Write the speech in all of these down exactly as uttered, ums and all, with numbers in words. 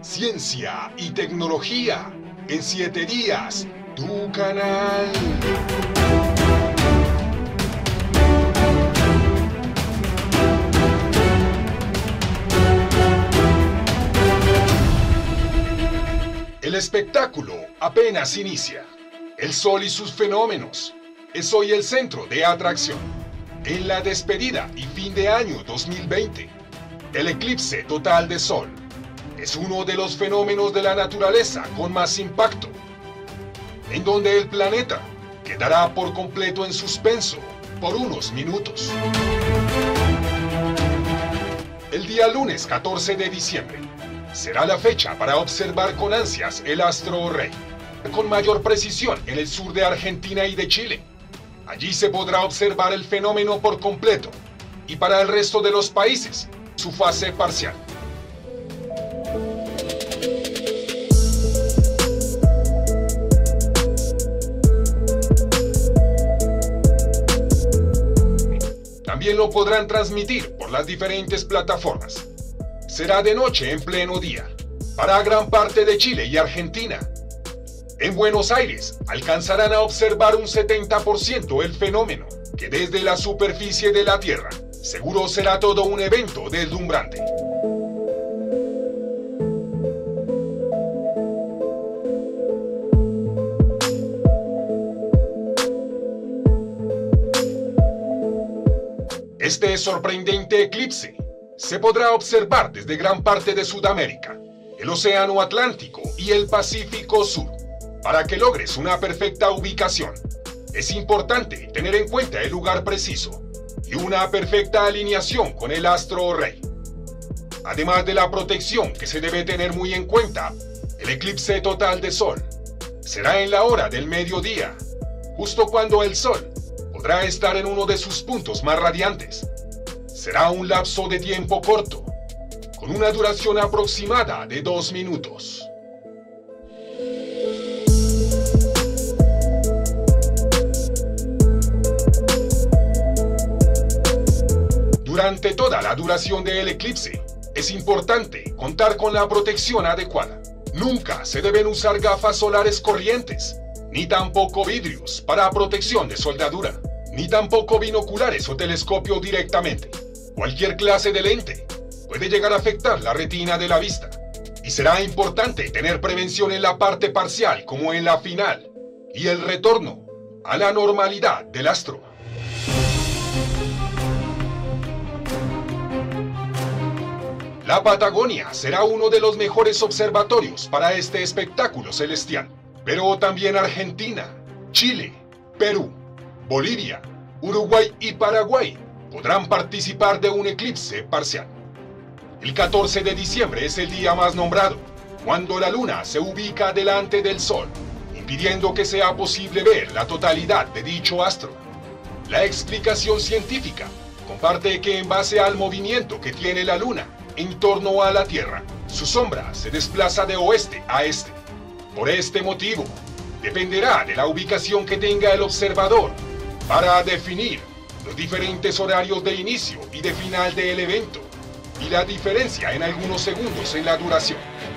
Ciencia y tecnología en siete días, tu canal. El espectáculo apenas inicia. El sol y sus fenómenos es hoy el centro de atracción. En la despedida y fin de año dos mil veinte, el eclipse total de sol es uno de los fenómenos de la naturaleza con más impacto, en donde el planeta quedará por completo en suspenso por unos minutos. El día lunes catorce de diciembre será la fecha para observar con ansias el astro rey, con mayor precisión en el sur de Argentina y de Chile. Allí se podrá observar el fenómeno por completo y para el resto de los países, su fase parcial. También lo podrán transmitir por las diferentes plataformas. Será de noche en pleno día, para gran parte de Chile y Argentina. En Buenos Aires alcanzarán a observar un setenta por ciento el fenómeno, que desde la superficie de la Tierra seguro será todo un evento deslumbrante. Este sorprendente eclipse se podrá observar desde gran parte de Sudamérica, el Océano Atlántico y el Pacífico Sur. Para que logres una perfecta ubicación, es importante tener en cuenta el lugar preciso y una perfecta alineación con el astro rey. Además de la protección que se debe tener muy en cuenta, el eclipse total de sol será en la hora del mediodía, justo cuando el sol podrá estar en uno de sus puntos más radiantes. Será un lapso de tiempo corto, con una duración aproximada de dos minutos. Durante toda la duración del eclipse, es importante contar con la protección adecuada. Nunca se deben usar gafas solares corrientes, ni tampoco vidrios para protección de soldadura, ni tampoco binoculares o telescopio directamente. Cualquier clase de lente puede llegar a afectar la retina de la vista, y será importante tener prevención en la parte parcial como en la final, y el retorno a la normalidad del astro. La Patagonia será uno de los mejores observatorios para este espectáculo celestial, pero también Argentina, Chile, Perú, Bolivia, Uruguay y Paraguay podrán participar de un eclipse parcial. El catorce de diciembre es el día más nombrado, cuando la luna se ubica delante del sol, impidiendo que sea posible ver la totalidad de dicho astro. La explicación científica comparte que en base al movimiento que tiene la luna en torno a la Tierra, su sombra se desplaza de oeste a este. Por este motivo, dependerá de la ubicación que tenga el observador para definir los diferentes horarios de inicio y de final del evento, y la diferencia en algunos segundos en la duración.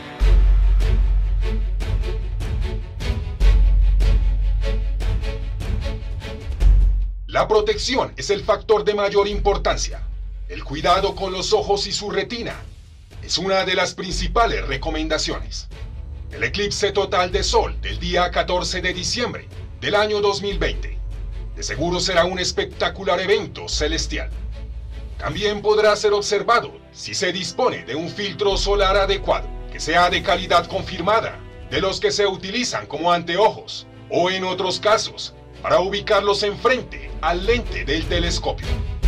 La protección es el factor de mayor importancia. El cuidado con los ojos y su retina es una de las principales recomendaciones. El eclipse total de sol del día catorce de diciembre del año dos mil veinte de seguro será un espectacular evento celestial. También podrá ser observado si se dispone de un filtro solar adecuado, que sea de calidad confirmada, de los que se utilizan como anteojos, o en otros casos, para ubicarlos enfrente al lente del telescopio.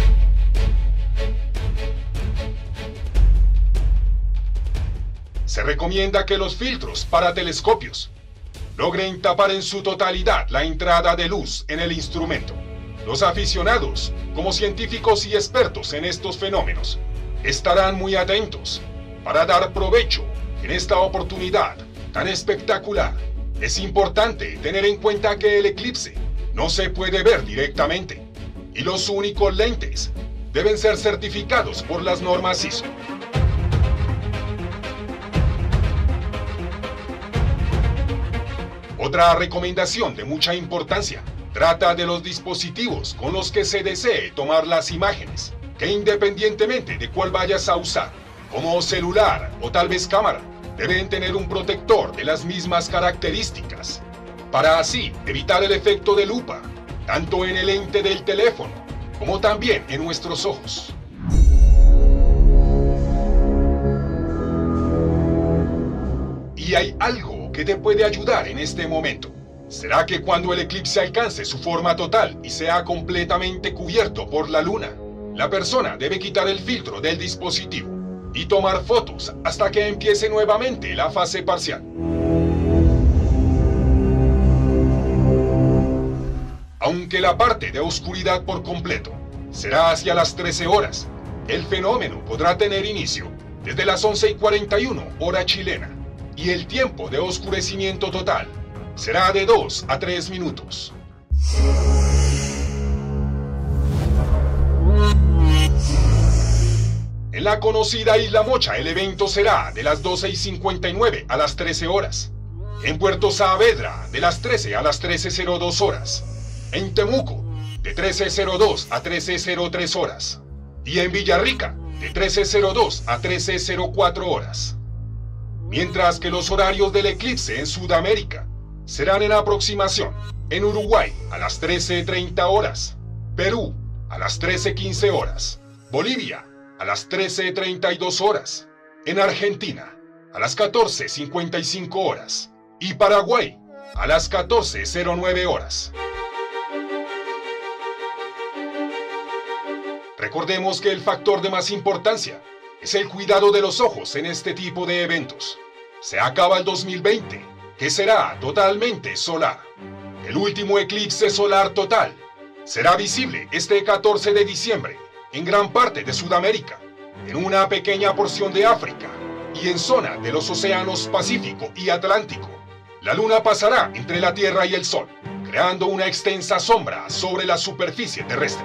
Se recomienda que los filtros para telescopios logren tapar en su totalidad la entrada de luz en el instrumento. Los aficionados, como científicos y expertos en estos fenómenos, estarán muy atentos para dar provecho en esta oportunidad tan espectacular. Es importante tener en cuenta que el eclipse no se puede ver directamente y los únicos lentes deben ser certificados por las normas I S O. Otra recomendación de mucha importancia: trata de los dispositivos con los que se desee tomar las imágenes, que independientemente de cuál vayas a usar, como celular o tal vez cámara, deben tener un protector de las mismas características, para así evitar el efecto de lupa, tanto en el lente del teléfono, como también en nuestros ojos. Y hay algo que te puede ayudar en este momento. Será que cuando el eclipse alcance su forma total y sea completamente cubierto por la luna, la persona debe quitar el filtro del dispositivo y tomar fotos hasta que empiece nuevamente la fase parcial. Aunque la parte de oscuridad por completo será hacia las trece horas, el fenómeno podrá tener inicio desde las once y cuarenta y uno hora chilena, y el tiempo de oscurecimiento total será de dos a tres minutos. En la conocida Isla Mocha el evento será de las doce y cincuenta y nueve a las trece horas. En Puerto Saavedra de las trece a las trece cero dos horas. En Temuco de trece cero dos a trece cero tres horas. Y en Villarrica de trece cero dos a trece cero cuatro horas. Mientras que los horarios del eclipse en Sudamérica serán en aproximación: en Uruguay a las trece treinta horas, Perú a las trece quince horas, Bolivia a las trece treinta y dos horas, en Argentina a las catorce cincuenta y cinco horas y Paraguay a las catorce cero nueve horas. Recordemos que el factor de más importancia es el cuidado de los ojos en este tipo de eventos. Se acaba el dos mil veinte, que será totalmente solar. El último eclipse solar total será visible este catorce de diciembre en gran parte de Sudamérica, en una pequeña porción de África y en zona de los océanos Pacífico y Atlántico. La luna pasará entre la Tierra y el Sol, creando una extensa sombra sobre la superficie terrestre.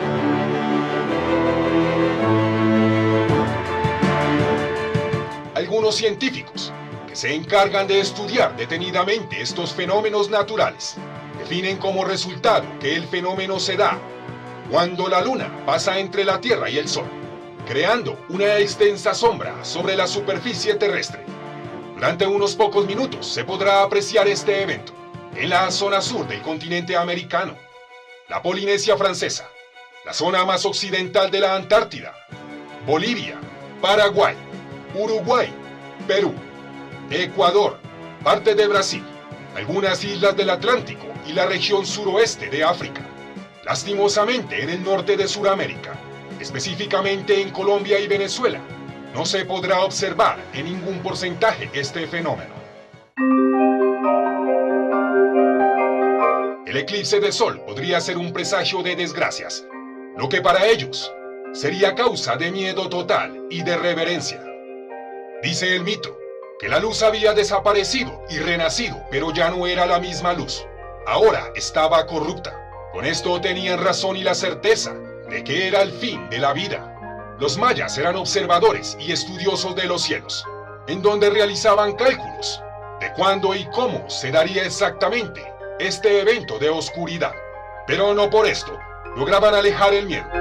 Algunos científicos que se encargan de estudiar detenidamente estos fenómenos naturales definen como resultado que el fenómeno se da cuando la luna pasa entre la Tierra y el Sol, creando una extensa sombra sobre la superficie terrestre. Durante unos pocos minutos se podrá apreciar este evento en la zona sur del continente americano, la Polinesia Francesa, la zona más occidental de la Antártida, Bolivia, Paraguay, Uruguay, Perú, Ecuador, parte de Brasil, algunas islas del Atlántico y la región suroeste de África. Lastimosamente, en el norte de Sudamérica, específicamente en Colombia y Venezuela, no se podrá observar en ningún porcentaje este fenómeno. El eclipse de sol podría ser un presagio de desgracias, lo que para ellos sería causa de miedo total y de reverencia. Dice el mito que la luz había desaparecido y renacido, pero ya no era la misma luz. Ahora estaba corrupta. Con esto tenían razón y la certeza de que era el fin de la vida. Los mayas eran observadores y estudiosos de los cielos, en donde realizaban cálculos de cuándo y cómo se daría exactamente este evento de oscuridad. Pero no por esto lograban alejar el miedo.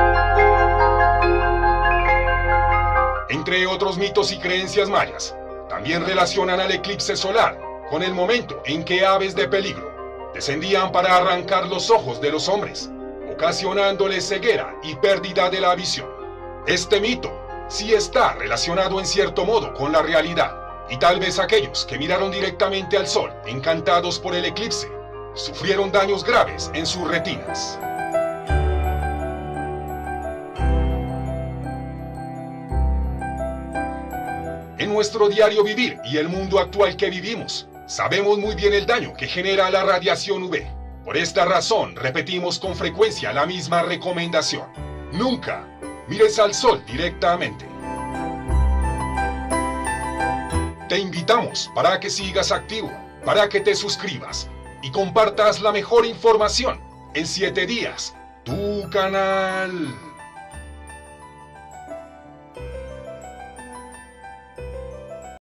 Entre otros mitos y creencias mayas, también relacionan al eclipse solar con el momento en que aves de peligro descendían para arrancar los ojos de los hombres, ocasionándoles ceguera y pérdida de la visión. Este mito sí está relacionado en cierto modo con la realidad, y tal vez aquellos que miraron directamente al sol, encantados por el eclipse, sufrieron daños graves en sus retinas. En nuestro diario vivir y el mundo actual que vivimos, sabemos muy bien el daño que genera la radiación U V. Por esta razón, repetimos con frecuencia la misma recomendación: nunca mires al sol directamente. Te invitamos para que sigas activo, para que te suscribas y compartas la mejor información en siete días, tu canal.